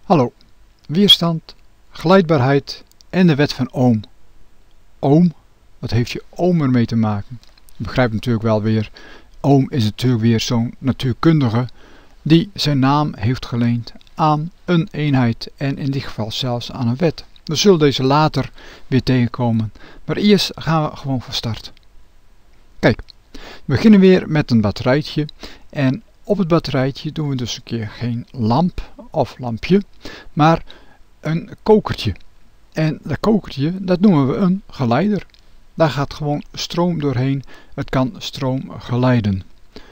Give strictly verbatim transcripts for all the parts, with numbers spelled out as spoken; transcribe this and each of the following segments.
Hallo, weerstand, glijdbaarheid en de wet van Ohm. Ohm, wat heeft je Ohm ermee te maken? Je begrijpt natuurlijk wel weer, Ohm is natuurlijk weer zo'n natuurkundige die zijn naam heeft geleend aan een eenheid en in dit geval zelfs aan een wet. We zullen deze later weer tegenkomen, maar eerst gaan we gewoon van start. Kijk, we beginnen weer met een batterijtje en op het batterijtje doen we dus een keer geen lamp of lampje, maar een kokertje. En dat kokertje, dat noemen we een geleider. Daar gaat gewoon stroom doorheen, het kan stroom geleiden.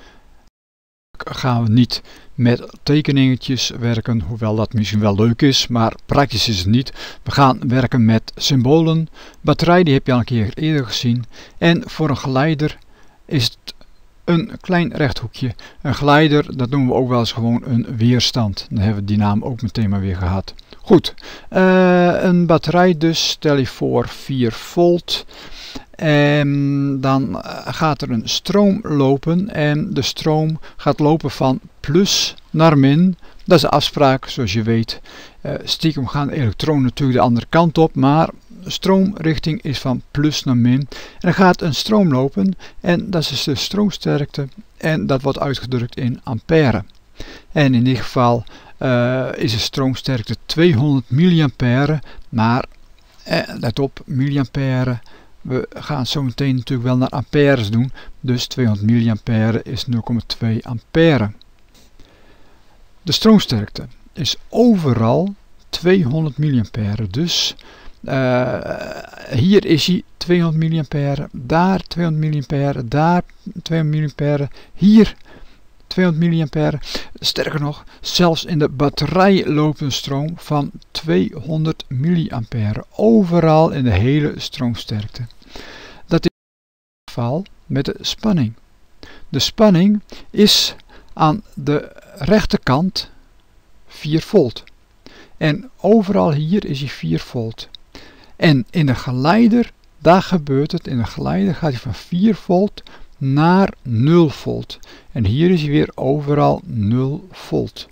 Gaan we niet met tekeningetjes werken, hoewel dat misschien wel leuk is, maar praktisch is het niet. We gaan werken met symbolen. Batterij die heb je al een keer eerder gezien. En voor een geleider is het een klein rechthoekje. Een geleider, dat noemen we ook wel eens gewoon een weerstand. Dan hebben we die naam ook meteen maar weer gehad. Goed, uh, een batterij dus, stel je voor vier volt. En dan gaat er een stroom lopen en de stroom gaat lopen van plus naar min. Dat is de afspraak, zoals je weet. Uh, stiekem gaan de elektronen natuurlijk de andere kant op, maar de stroomrichting is van plus naar min. En dan gaat een stroom lopen en dat is dus de stroomsterkte en dat wordt uitgedrukt in ampère. En in dit geval uh, is de stroomsterkte tweehonderd milliampère, maar eh, let op, milliampère. We gaan zo meteen natuurlijk wel naar amperes doen, dus tweehonderd milliampère is nul komma twee ampère. De stroomsterkte is overal tweehonderd milliampère, dus uh, hier is hij tweehonderd milliampère, daar tweehonderd milliampère, daar tweehonderd milliampère, hier tweehonderd milliampère. Sterker nog, zelfs in de batterij loopt een stroom van tweehonderd milliampère, overal in de hele stroomsterkte. Dat is het geval met de spanning. De spanning is aan de rechterkant vier volt. En overal hier is hij vier volt. En in de geleider, daar gebeurt het, in de geleider gaat hij van vier volt naar nul volt. En hier is hij weer overal nul volt.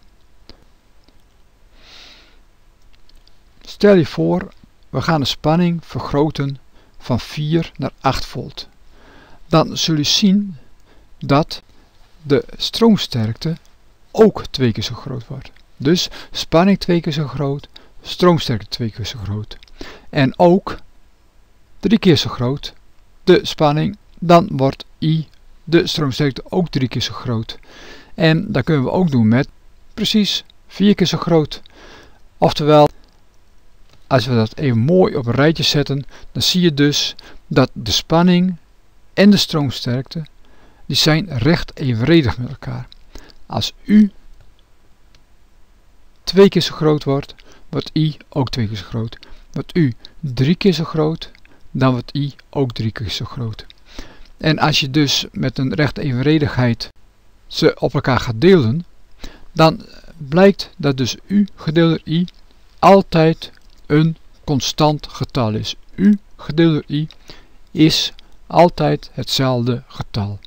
Stel je voor, we gaan de spanning vergroten van vier naar acht volt. Dan zul je zien dat de stroomsterkte ook twee keer zo groot wordt. Dus spanning twee keer zo groot, stroomsterkte twee keer zo groot. En ook drie keer zo groot de spanning, dan wordt I, de stroomsterkte, ook drie keer zo groot. En dat kunnen we ook doen met precies vier keer zo groot. Oftewel, als we dat even mooi op een rijtje zetten, dan zie je dus dat de spanning en de stroomsterkte, die zijn recht evenredig met elkaar. Als U twee keer zo groot wordt, wordt I ook twee keer zo groot. Wordt U drie keer zo groot, dan wordt I ook drie keer zo groot. En als je dus met een rechte evenredigheid ze op elkaar gaat delen, dan blijkt dat dus U gedeeld door I altijd een constant getal is. U gedeeld door I is altijd hetzelfde getal.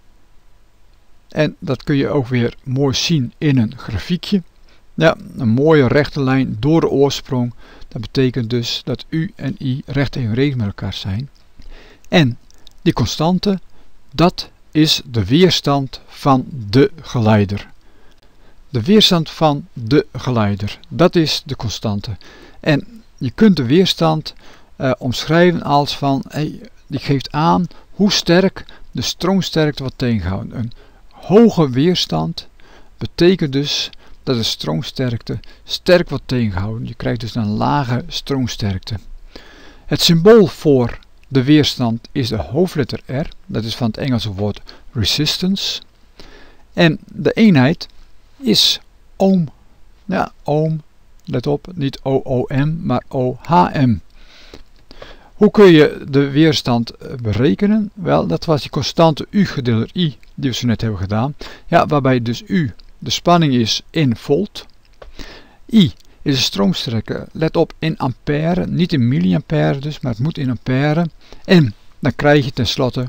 En dat kun je ook weer mooi zien in een grafiekje. Ja, een mooie rechte lijn door de oorsprong. Dat betekent dus dat U en I recht evenredig met elkaar zijn. En die constante, dat is de weerstand van de geleider. De weerstand van de geleider, dat is de constante. En je kunt de weerstand uh, omschrijven als van, hey, die geeft aan hoe sterk de stroomsterkte wordt tegengehouden. Een hoge weerstand betekent dus dat de stroomsterkte sterk wordt tegengehouden. Je krijgt dus een lage stroomsterkte. Het symbool voor de weerstand is de hoofdletter R. Dat is van het Engelse woord resistance. En de eenheid is ohm. Ja, ohm. Let op, niet O O M, maar O H M. Hoe kun je de weerstand berekenen? Wel, dat was die constante U gedeeld door I, die we zo net hebben gedaan. Ja, waarbij dus U de spanning is in volt. I is de stroomsterkte, let op, in ampère, niet in milliampère dus, maar het moet in ampère. En dan krijg je tenslotte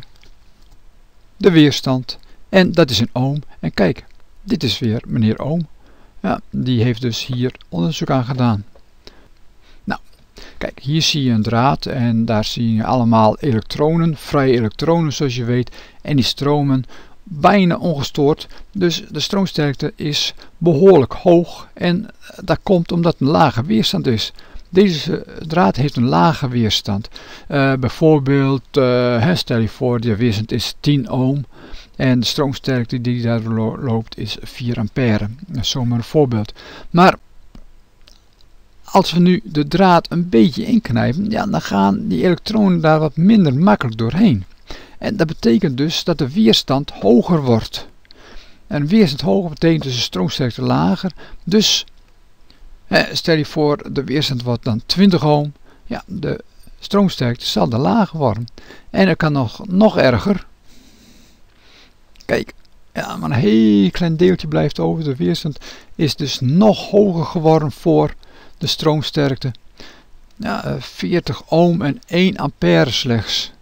de weerstand. En dat is in ohm. En kijk, dit is weer meneer Ohm. Ja, die heeft dus hier onderzoek aan gedaan. Nou, kijk, hier zie je een draad en daar zie je allemaal elektronen, vrije elektronen zoals je weet. En die stromen bijna ongestoord. Dus de stroomsterkte is behoorlijk hoog en dat komt omdat het een lage weerstand is. Deze draad heeft een lage weerstand. Uh, bijvoorbeeld, uh, stel je voor, de weerstand is tien ohm. En de stroomsterkte die daar lo loopt is vier ampère. Dat is zomaar een voorbeeld. Maar als we nu de draad een beetje inknijpen, ja, dan gaan die elektronen daar wat minder makkelijk doorheen. En dat betekent dus dat de weerstand hoger wordt. En weerstand hoger betekent dus de stroomsterkte lager. Dus eh, stel je voor, de weerstand wordt dan twintig ohm. Ja, de stroomsterkte zal dan lager worden. En het kan nog, nog erger. Kijk, ja, maar een heel klein deeltje blijft over. De weerstand is dus nog hoger geworden voor de stroomsterkte. Ja, veertig ohm en één ampère slechts.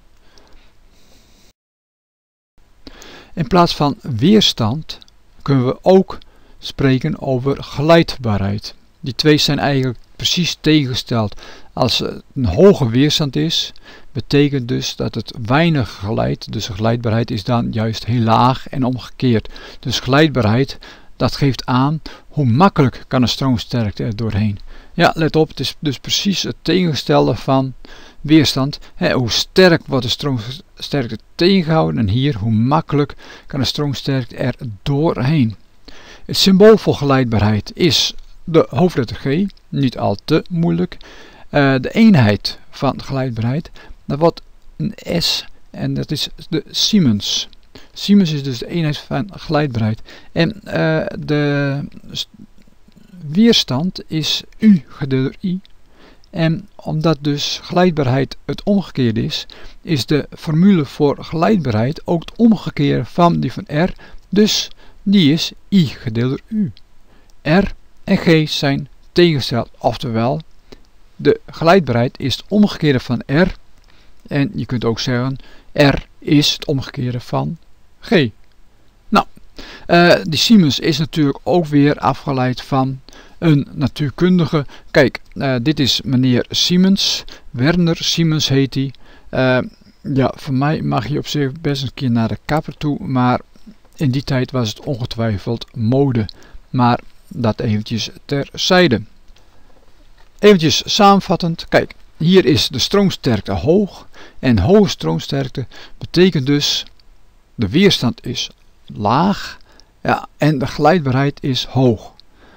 In plaats van weerstand kunnen we ook spreken over geleidbaarheid. Die twee zijn eigenlijk precies tegengesteld. Als het een hoge weerstand is, betekent dus dat het weinig geleidt. Dus de geleidbaarheid is dan juist heel laag en omgekeerd. Dus geleidbaarheid, dat geeft aan hoe makkelijk kan een stroomsterkte er doorheen. Ja, let op, het is dus precies het tegengestelde van weerstand. He, hoe sterk wordt de stroomsterkte tegengehouden en hier hoe makkelijk kan de stroomsterkte er doorheen. Het symbool voor geleidbaarheid is de hoofdletter G, niet al te moeilijk. Uh, de eenheid van geleidbaarheid, dat wordt een S en dat is de Siemens. Siemens is dus de eenheid van geleidbaarheid. En uh, de weerstand is U gedeeld door I. En omdat dus geleidbaarheid het omgekeerde is, is de formule voor geleidbaarheid ook het omgekeerde van die van R. Dus die is I gedeeld door U. R en G zijn tegengesteld, oftewel de geleidbaarheid is het omgekeerde van R. En je kunt ook zeggen R is het omgekeerde van G. Nou, uh, die Siemens is natuurlijk ook weer afgeleid van een natuurkundige. Kijk, uh, dit is meneer Siemens. Werner Siemens heet hij. Uh, ja, voor mij mag je op zich best een keer naar de kapper toe. Maar in die tijd was het ongetwijfeld mode. Maar dat eventjes terzijde. Eventjes samenvattend. Kijk, hier is de stroomsterkte hoog. En hoge stroomsterkte betekent dus de weerstand is laag. Ja, en de geleidbaarheid is hoog.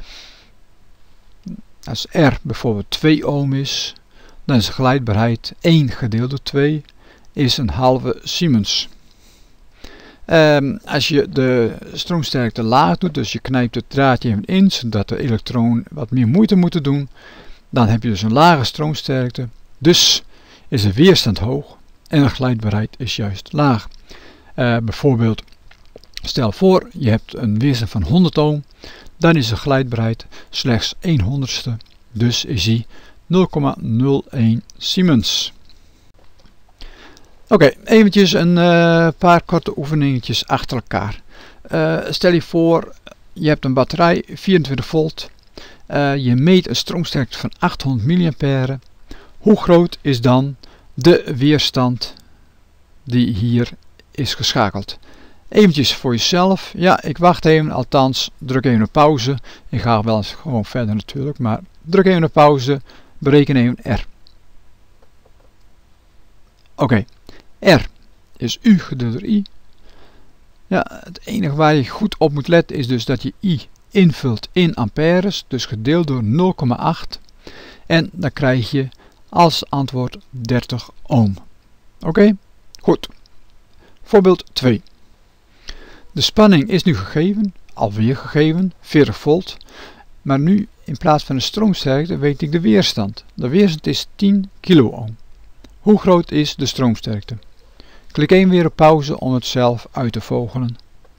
Als R bijvoorbeeld twee ohm is, dan is de geleidbaarheid één gedeeld door twee is een halve Siemens. Um, als je de stroomsterkte laag doet, dus je knijpt het draadje even in, zodat de elektronen wat meer moeite moeten doen, dan heb je dus een lage stroomsterkte. Dus is de weerstand hoog en de geleidbaarheid is juist laag. Uh, bijvoorbeeld, stel voor je hebt een weerstand van honderd ohm, dan is de geleidbaarheid slechts één honderdste, dus is die nul komma nul één Siemens. Oké, okay, eventjes een uh, paar korte oefeningetjes achter elkaar. Uh, stel je voor, je hebt een batterij, vierentwintig volt. Uh, je meet een stroomsterkte van achthonderd milliampère. Hoe groot is dan de weerstand die hier is geschakeld? Eventjes voor jezelf. Ja, ik wacht even, althans druk even op pauze. Ik ga wel eens gewoon verder natuurlijk, maar druk even op pauze. Bereken even R. Oké. Okay. R is U gedeeld door I. Ja, het enige waar je goed op moet letten is dus dat je I invult in amperes, dus gedeeld door nul komma acht. En dan krijg je als antwoord dertig ohm. Oké, okay? Goed. Voorbeeld twee. De spanning is nu gegeven, alweer gegeven, veertig volt. Maar nu in plaats van de stroomsterkte weet ik de weerstand. De weerstand is tien kiloohm. Hoe groot is de stroomsterkte? Klik even weer op pauze om het zelf uit te vogelen.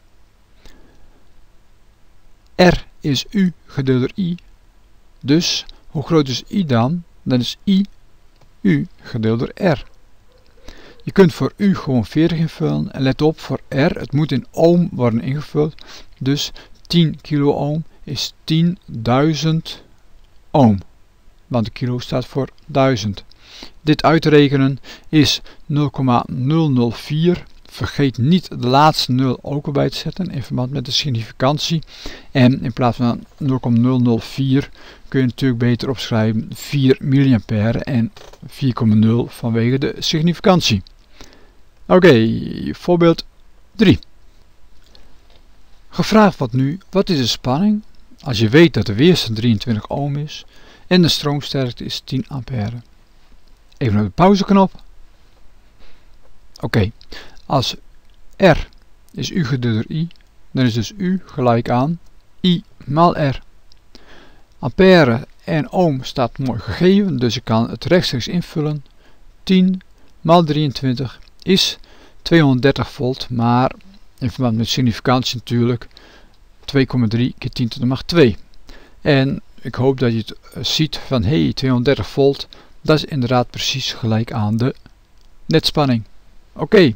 R is U gedeeld door I. Dus, hoe groot is I dan? Dan is I U gedeeld door R. Je kunt voor U gewoon veertig invullen. En let op, voor R, het moet in ohm worden ingevuld. Dus tien kiloohm is tienduizend ohm. Want de kilo staat voor duizend. Dit uitrekenen is nul komma nul nul vier. Vergeet niet de laatste nul ook erbij te zetten in verband met de significantie. En in plaats van nul komma nul nul vier kun je natuurlijk beter opschrijven vier milliampère en vier komma nul vanwege de significantie. Oké, okay, voorbeeld drie. Gevraagd wordt nu, wat is de spanning als je weet dat de weerstand drieëntwintig ohm is en de stroomsterkte is tien ampère. Even naar de pauzeknop. Oké, okay. Als R is U gedeeld door I, dan is dus U gelijk aan I maal R. Ampère en ohm staat mooi gegeven, dus ik kan het rechtstreeks invullen. tien maal drieëntwintig is tweehonderddertig volt, maar in verband met significantie natuurlijk twee komma drie keer tien tot de macht twee. En ik hoop dat je het ziet van hey, tweehonderddertig volt, dat is inderdaad precies gelijk aan de netspanning. Oké. Okay.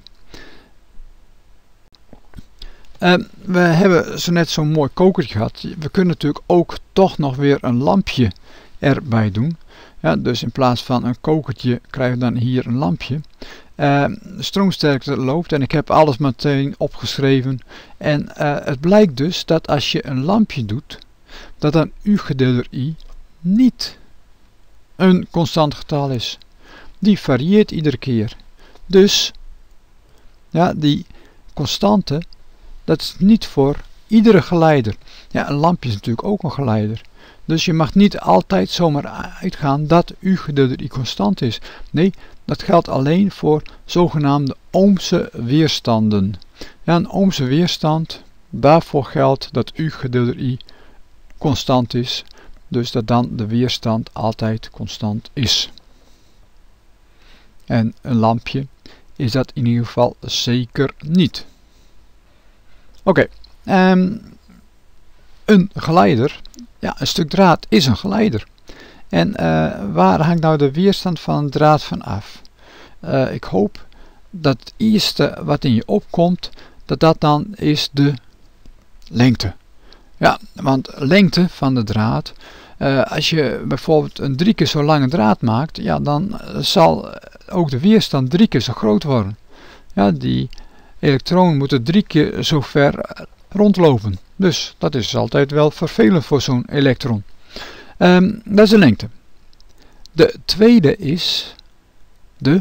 Uh, we hebben zo net zo'n mooi kokertje gehad. We kunnen natuurlijk ook toch nog weer een lampje erbij doen. Ja, dus in plaats van een kokertje krijgen we dan hier een lampje. Uh, de stroomsterkte loopt en ik heb alles meteen opgeschreven. En uh, het blijkt dus dat als je een lampje doet, dat dan U gedeeld door I niet een constant getal is. Die varieert iedere keer. Dus ja, die constante, dat is niet voor iedere geleider. Ja, een lampje is natuurlijk ook een geleider. Dus je mag niet altijd zomaar uitgaan dat U gedeeld door I constant is. Nee, dat geldt alleen voor zogenaamde ohmse weerstanden. Ja, een ohmse weerstand, daarvoor geldt dat U gedeeld door I constant is. Dus dat dan de weerstand altijd constant is. En een lampje is dat in ieder geval zeker niet. Oké, okay. um, een geleider, ja, een stuk draad is een geleider. En uh, waar hangt nou de weerstand van een draad van af? Uh, ik hoop dat het eerste wat in je opkomt, dat dat dan is de lengte. Ja, want lengte van de draad, uh, als je bijvoorbeeld een drie keer zo lange draad maakt, ja, dan zal ook de weerstand drie keer zo groot worden. Ja, die elektronen moeten drie keer zo ver rondlopen. Dus dat is altijd wel vervelend voor zo'n elektron. Um, dat is de lengte. De tweede is de...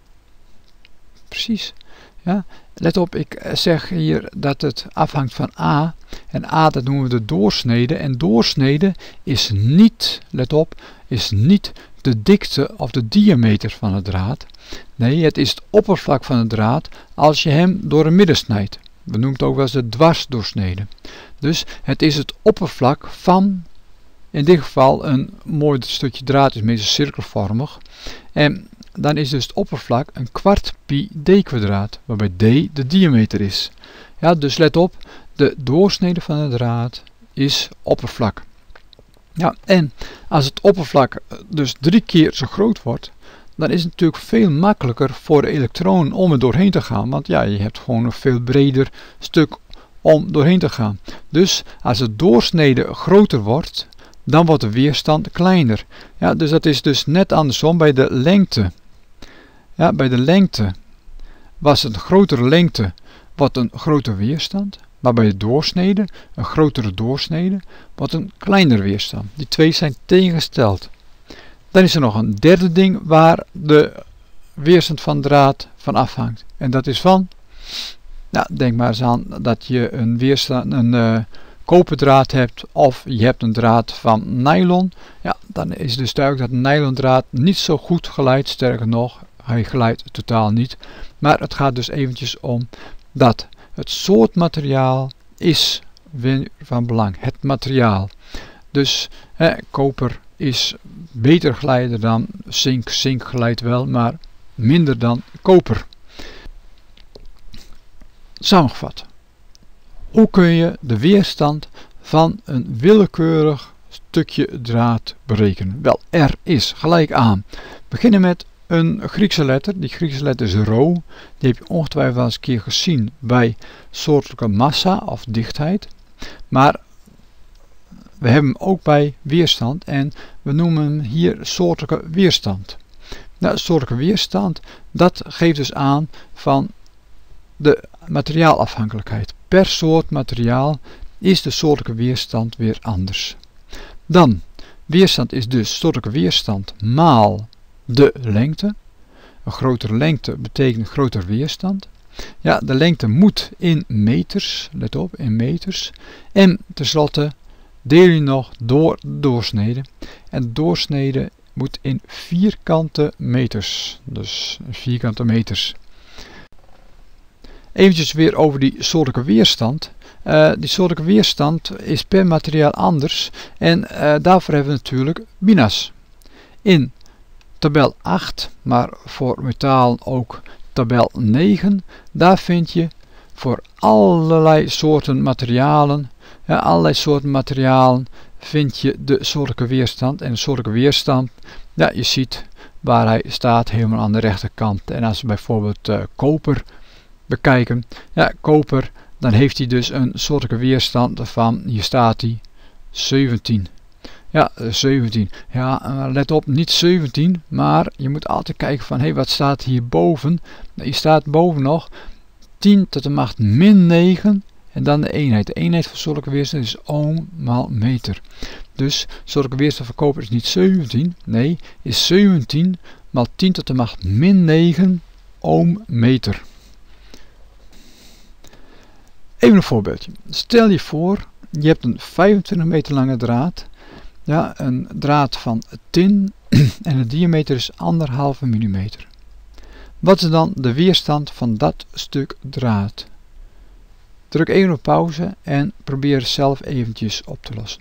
Precies. Ja, let op, ik zeg hier dat het afhangt van A. En A, dat noemen we de doorsnede. En doorsnede is niet, let op, is niet de dikte of de diameter van de draad. Nee, het is het oppervlak van de draad als je hem door een midden snijdt. We noemen het ook wel eens de dwarsdoorsnede. Dus het is het oppervlak van, in dit geval een mooi stukje draad is meestal cirkelvormig. En dan is dus het oppervlak een kwart pi d kwadraat, waarbij d de diameter is. Ja, dus let op, de doorsnede van de draad is oppervlak. Ja, en als het oppervlak dus drie keer zo groot wordt, dan is het natuurlijk veel makkelijker voor de elektronen om er doorheen te gaan. Want ja, je hebt gewoon een veel breder stuk om doorheen te gaan. Dus als de doorsnede groter wordt, dan wordt de weerstand kleiner. Ja, dus dat is dus net andersom bij de lengte. Ja, bij de lengte was het een grotere lengte, wat een grotere weerstand. Maar bij de doorsnede, een grotere doorsnede, wat een kleinere weerstand. Die twee zijn tegengesteld. Dan is er nog een derde ding waar de weerstand van draad van afhangt. En dat is van, nou, denk maar eens aan dat je een, weerstand, een uh, koperdraad hebt of je hebt een draad van nylon. Ja, dan is dus duidelijk dat een nylon draad niet zo goed geleidt, sterker nog, hij geleidt totaal niet. Maar het gaat dus eventjes om dat het soort materiaal is van belang. Het materiaal. Dus hè, koper is beter geleider dan zink. Zink geleidt wel, maar minder dan koper. Samengevat. Hoe kun je de weerstand van een willekeurig stukje draad berekenen? Wel, R is gelijk aan. We beginnen met een Griekse letter. Die Griekse letter is rho. Die heb je ongetwijfeld wel eens een keer gezien bij soortelijke massa of dichtheid. Maar we hebben hem ook bij weerstand en we noemen hem hier soortelijke weerstand. Nou, soortelijke weerstand, dat geeft dus aan van de materiaalafhankelijkheid. Per soort materiaal is de soortelijke weerstand weer anders. Dan, weerstand is dus soortelijke weerstand maal de lengte. Een grotere lengte betekent groter weerstand. Ja, de lengte moet in meters, let op, in meters. En tenslotte deel je nog door de doorsnede. En de doorsnede moet in vierkante meters. Dus vierkante meters. Eventjes weer over die soortelijke weerstand. Uh, die soortelijke weerstand is per materiaal anders. En uh, daarvoor hebben we natuurlijk bina's. In tabel acht, maar voor metaal ook tabel negen, daar vind je voor allerlei soorten materialen, ja, allerlei soorten materialen vind je de soortelijke weerstand. En de soortelijke weerstand, ja, je ziet waar hij staat helemaal aan de rechterkant. En als we bijvoorbeeld uh, koper bekijken, ja, koper, dan heeft hij dus een soortelijke weerstand van, hier staat hij, zeventien. Ja, zeventien. Ja, let op, niet zeventien, maar je moet altijd kijken van, hé, hey, wat staat hier boven? Hier staat boven nog tien tot de macht min negen en dan de eenheid. De eenheid van soortelijke weerstand is ohm maal meter. Dus soortelijke weerstand van koper is niet zeventien, nee, is zeventien maal tien tot de macht min negen ohm meter. Even een voorbeeldje. Stel je voor, je hebt een vijfentwintig meter lange draad. Ja, een draad van tin en de diameter is anderhalve millimeter. Wat is dan de weerstand van dat stuk draad? Druk even op pauze en probeer het zelf eventjes op te lossen.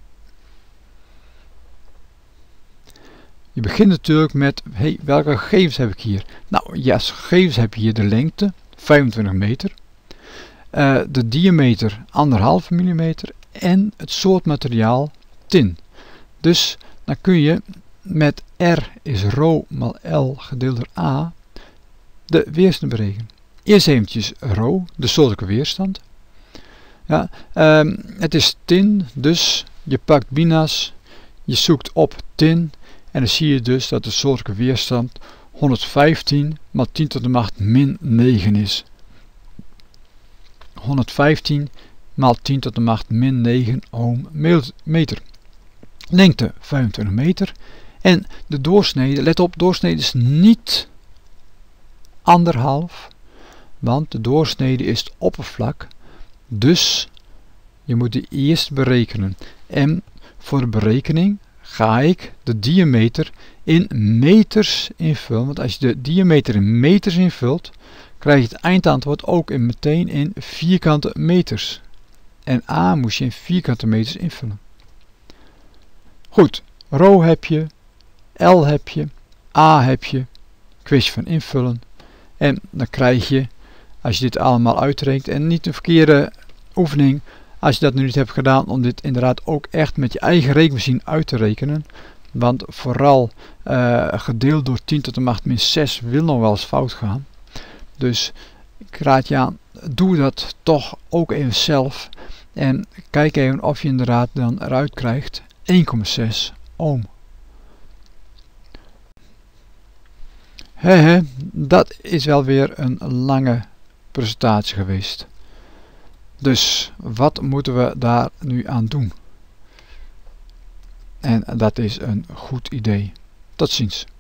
Je begint natuurlijk met, hey, welke gegevens heb ik hier? Nou, ja, als gegevens heb je hier de lengte, vijfentwintig meter. Uh, de diameter anderhalve millimeter en het soort materiaal tin. Dus dan kun je met R is rho maal L gedeeld door A de weerstand berekenen. Eerst eventjes rho, de soortelijke weerstand. Ja, um, het is tin, dus je pakt bina's, je zoekt op tin en dan zie je dus dat de soortelijke weerstand honderdvijftien maal tien tot de macht min negen is. honderdvijftien maal tien tot de macht min negen ohm meter. Lengte vijfentwintig meter. En de doorsnede, let op, doorsnede is niet anderhalf, want de doorsnede is het oppervlak. Dus je moet die eerst berekenen. En voor de berekening ga ik de diameter in meters invullen. Want als je de diameter in meters invult, krijg je het eindantwoord ook in meteen in vierkante meters. En A moest je in vierkante meters invullen. Goed, rho heb je, L heb je, A heb je, kwestie van invullen. En dan krijg je, als je dit allemaal uitrekent, en niet een verkeerde oefening, als je dat nu niet hebt gedaan, om dit inderdaad ook echt met je eigen rekenmachine uit te rekenen. Want vooral uh, gedeeld door tien tot de macht min zes wil nog wel eens fout gaan. Dus ik raad je aan, doe dat toch ook even zelf. En kijk even of je inderdaad dan eruit krijgt één komma zes ohm. Hehe, dat is wel weer een lange presentatie geweest. Dus wat moeten we daar nu aan doen? En dat is een goed idee. Tot ziens.